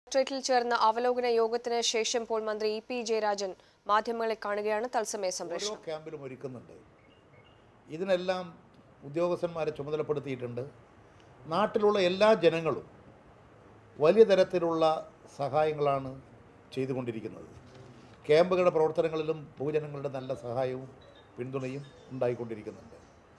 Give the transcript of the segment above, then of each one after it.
കളക്ടറേറ്റിൽ ചേർന്ന അവലോകന യോഗത്തിന് ശേഷം ഇപ്പോൾ മന്ത്രി ഇ.പി. ജയരാജൻ മാധ്യമങ്ങളെ കാണുകയാണ്. തത്സമയ സംപ്രേഷണം. ഓരോ ക്യാമ്പിലും ഒരുക്കുന്നുണ്ട്. ഇതിനെല്ലാം ഉദ്യോഗസ്ഥന്മാരെ ചുമതലപ്പെടുത്തിയിട്ടുണ്ട്. നാട്ടിലുള്ള എല്ലാ ജനങ്ങളും വലിയ തരത്തിലുള്ള സഹായങ്ങളാണ് ചെയ്തുകൊണ്ടിരിക്കുന്നത്. ക്യാമ്പുകളുടെ പ്രവർത്തനങ്ങളിലും പൊതുജനങ്ങളുടെ നല്ല സഹായവും പിന്തുണയും ഉണ്ടായിക്കൊണ്ടിരിക്കുന്നുണ്ട്.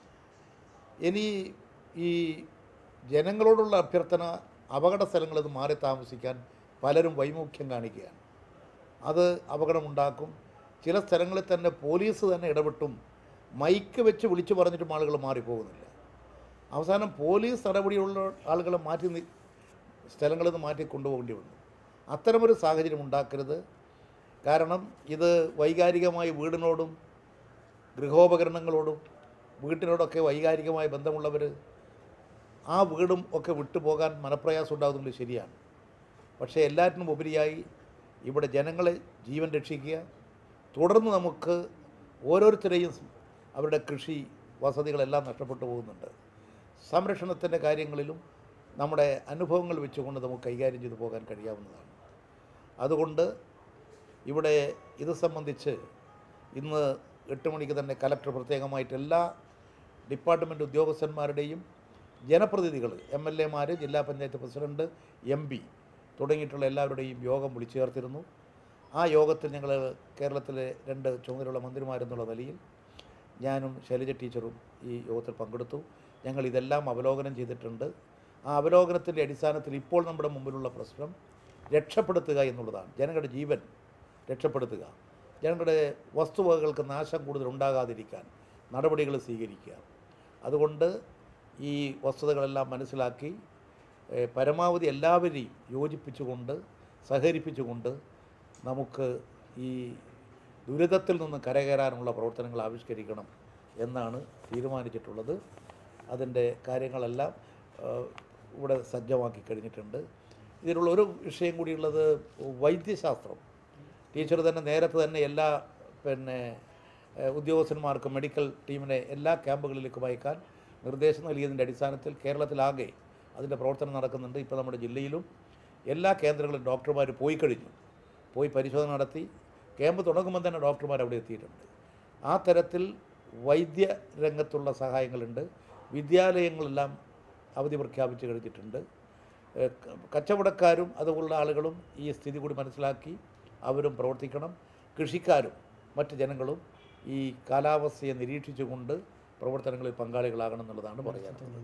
ഇനി ഈ ജനങ്ങളോടുള്ള അഭ്യർത്ഥന, അപകട സ്ഥലങ്ങളിൽ നിന്ന് മാറി താമസിക്കാൻ പലരും വൈമുഖ്യം കാണിക്കുകയാണ്. അത് അപകടമുണ്ടാക്കും. ചില സ്ഥലങ്ങളിൽ തന്നെ പോലീസ് തന്നെ ഇടപെട്ടും മൈക്ക് വെച്ച് വിളിച്ചു പറഞ്ഞിട്ടും ആളുകൾ മാറിപ്പോകുന്നില്ല. അവസാനം പോലീസ് നടപടിയുള്ള ആളുകളെ സ്ഥലങ്ങളിൽ നിന്ന് മാറ്റി കൊണ്ടുപോകേണ്ടി വന്നു. അത്തരമൊരു സാഹചര്യം ഉണ്ടാക്കരുത്. കാരണം ഇത് വൈകാരികമായി വീടിനോടും ഗൃഹോപകരണങ്ങളോടും വീട്ടിനോടൊക്കെ വൈകാരികമായ ബന്ധമുള്ളവർ ആ വീടും ഒക്കെ വിട്ടുപോകാൻ മനപ്രയാസം ഉണ്ടാകുന്നത് ശരിയാണ്. പക്ഷേ എല്ലാറ്റിനും ഉപരിയായി ഇവിടെ ജനങ്ങളെ ജീവൻ രക്ഷിക്കുക, തുടർന്ന് നമുക്ക് ഓരോരുത്തരെയും അവരുടെ കൃഷി വസതികളെല്ലാം നഷ്ടപ്പെട്ടു പോകുന്നുണ്ട്. സംരക്ഷണത്തിൻ്റെ കാര്യങ്ങളിലും നമ്മുടെ അനുഭവങ്ങൾ വെച്ചുകൊണ്ട് നമുക്ക് കൈകാര്യം ചെയ്തു പോകാൻ കഴിയാവുന്നതാണ്. അതുകൊണ്ട് ഇവിടെ ഇത് സംബന്ധിച്ച് ഇന്ന് 8 മണിക്ക് തന്നെ കലക്ടർ പ്രത്യേകമായിട്ട് എല്ലാ ഡിപ്പാർട്ട്മെൻറ്റ് ഉദ്യോഗസ്ഥന്മാരുടെയും ജനപ്രതിനിധികൾ, MLA മാർ, ജില്ലാ പഞ്ചായത്ത് പ്രസിഡന്റ്, MP തുടങ്ങിയിട്ടുള്ള എല്ലാവരുടെയും യോഗം വിളിച്ചു ചേർത്തിരുന്നു. ആ യോഗത്തിൽ ഞങ്ങൾ കേരളത്തിലെ 2 ചുമതലയുള്ള മന്ത്രിമാരെന്നുള്ള നിലയിൽ ഞാനും ശൈലജ ടീച്ചറും ഈ യോഗത്തിൽ പങ്കെടുത്തു. ഞങ്ങൾ ഇതെല്ലാം അവലോകനം ചെയ്തിട്ടുണ്ട്. ആ അവലോകനത്തിൻ്റെ അടിസ്ഥാനത്തിൽ ഇപ്പോൾ നമ്മുടെ മുമ്പിലുള്ള പ്രശ്നം രക്ഷപ്പെടുത്തുക എന്നുള്ളതാണ്. ജനങ്ങളുടെ ജീവൻ രക്ഷപ്പെടുത്തുക, ജനങ്ങളുടെ വസ്തുവകകൾക്ക് നാശം കൂടുതൽ ഉണ്ടാകാതിരിക്കാൻ നടപടികൾ സ്വീകരിക്കുക. അതുകൊണ്ട് ഈ വസ്തുതകളെല്ലാം മനസ്സിലാക്കി പരമാവധി എല്ലാവരെയും യോജിപ്പിച്ചുകൊണ്ട് സഹകരിപ്പിച്ചുകൊണ്ട് നമുക്ക് ഈ ദുരിതത്തിൽ നിന്ന് കരകയറാനുള്ള പ്രവർത്തനങ്ങൾ ആവിഷ്കരിക്കണം എന്നാണ് തീരുമാനിച്ചിട്ടുള്ളത്. അതിൻ്റെ കാര്യങ്ങളെല്ലാം ഇവിടെ സജ്ജമാക്കി കഴിഞ്ഞിട്ടുണ്ട്. ഇതിനുള്ള ഒരു വിഷയം കൂടിയുള്ളത് വൈദ്യശാസ്ത്രം. ടീച്ചർ തന്നെ നേരത്തെ തന്നെ എല്ലാ ഉദ്യോഗസ്ഥന്മാർക്കും മെഡിക്കൽ ടീമിനെ എല്ലാ ക്യാമ്പുകളിലേക്കും അയക്കാൻ നിർദ്ദേശം നൽകിയതിൻ്റെ അടിസ്ഥാനത്തിൽ കേരളത്തിലാകെ അതിൻ്റെ പ്രവർത്തനം നടക്കുന്നുണ്ട്. ഇപ്പോൾ നമ്മുടെ ജില്ലയിലും എല്ലാ കേന്ദ്രങ്ങളിലും ഡോക്ടർമാർ പോയി കഴിഞ്ഞു. പോയി പരിശോധന നടത്തി ക്യാമ്പ് തുടങ്ങുമ്പോൾ തന്നെ ഡോക്ടർമാർ അവിടെ എത്തിയിട്ടുണ്ട്. ആ തരത്തിൽ വൈദ്യ രംഗത്തുള്ള സഹായങ്ങളുണ്ട്. വിദ്യാലയങ്ങളെല്ലാം അവധി പ്രഖ്യാപിച്ച് കഴിഞ്ഞിട്ടുണ്ട്. കച്ചവടക്കാരും അതുപോലുള്ള ആളുകളും ഈ സ്ഥിതി കൂടി മനസ്സിലാക്കി അവരും പ്രവർത്തിക്കണം. കൃഷിക്കാരും മറ്റ് ജനങ്ങളും ഈ കാലാവസ്ഥയെ നിരീക്ഷിച്ചുകൊണ്ട് പ്രവർത്തനങ്ങളിൽ പങ്കാളികളാകണം എന്നുള്ളതാണ് പറയാനുള്ളത്.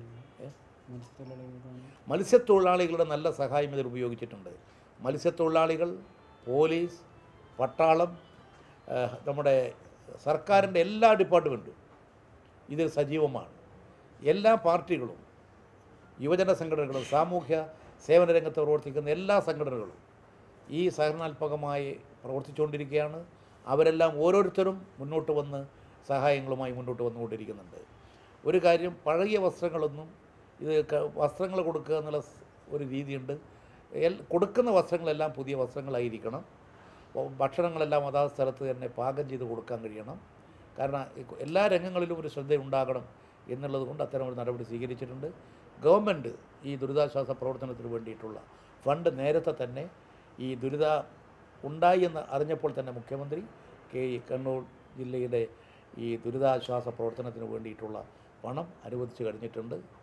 മത്സ്യത്തൊഴിലാളികളുടെ നല്ല സഹായം ഇതിൽ ഉപയോഗിച്ചിട്ടുണ്ട്. മത്സ്യത്തൊഴിലാളികൾ, പോലീസ്, പട്ടാളം, നമ്മുടെ സർക്കാരിൻ്റെ എല്ലാ ഡിപ്പാർട്ട്മെൻറ്റും ഇതിൽ സജീവമാണ്. എല്ലാ പാർട്ടികളും, യുവജന സംഘടനകളും, സാമൂഹ്യ സേവന രംഗത്ത് പ്രവർത്തിക്കുന്ന എല്ലാ സംഘടനകളും ഈ സഹകരണാത്മകമായി പ്രവർത്തിച്ചുകൊണ്ടിരിക്കുകയാണ്. അവരെല്ലാം ഓരോരുത്തരും മുന്നോട്ട് വന്ന് സഹായങ്ങളുമായി മുന്നോട്ട് വന്നുകൊണ്ടിരിക്കുന്നുണ്ട്. ഒരു കാര്യം, പഴകിയ വസ്ത്രങ്ങളൊന്നും വസ്ത്രങ്ങൾ കൊടുക്കുക എന്നുള്ള ഒരു രീതിയുണ്ട്. കൊടുക്കുന്ന വസ്ത്രങ്ങളെല്ലാം പുതിയ വസ്ത്രങ്ങളായിരിക്കണം. ഭക്ഷണങ്ങളെല്ലാം അതാത് സ്ഥലത്ത് തന്നെ പാകം ചെയ്ത് കൊടുക്കാൻ കഴിയണം. കാരണം എല്ലാ രംഗങ്ങളിലും ഒരു ശ്രദ്ധയുണ്ടാകണം എന്നുള്ളത് കൊണ്ട് അത്തരമൊരു നടപടി സ്വീകരിച്ചിട്ടുണ്ട്. ഗവൺമെൻറ് ഈ ദുരിതാശ്വാസ പ്രവർത്തനത്തിന് വേണ്ടിയിട്ടുള്ള ഫണ്ട് നേരത്തെ തന്നെ ഈ ഉണ്ടായി എന്ന് അറിഞ്ഞപ്പോൾ തന്നെ മുഖ്യമന്ത്രി കണ്ണൂർ ജില്ലയുടെ ഈ ദുരിതാശ്വാസ പ്രവർത്തനത്തിന് വേണ്ടിയിട്ടുള്ള പണം അനുവദിച്ചു കഴിഞ്ഞിട്ടുണ്ട്.